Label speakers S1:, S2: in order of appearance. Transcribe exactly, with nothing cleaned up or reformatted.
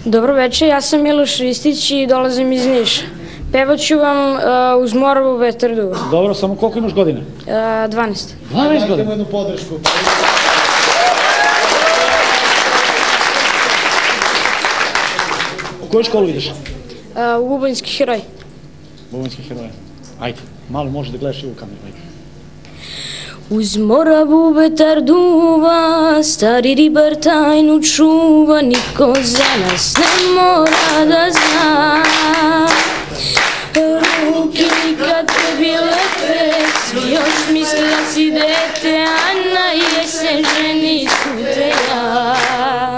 S1: Dobro večer, ja sam Miloš Ristić i dolazim iz Niša. Pevat ću vam uh, Uz Moravu vetar duva.
S2: Dobro, samo koliko imaš godine?
S1: Uh, dvanaest.
S2: dvanaest godina?
S3: Dajte mu jednu podršku.
S2: U koju školu ideš?
S1: Uh, u Bubinjski heroj.
S2: Bubinjski heroj. Ajde, malo možeš da gledaš i u kameru, ajde.
S1: Uz Moravu vetar duva, stari ribar tajnu čuva, niko za nas ne mora da zna. Ruke nikad ne bile pre, svi još misle si dete, a na jesen ženi su te ja.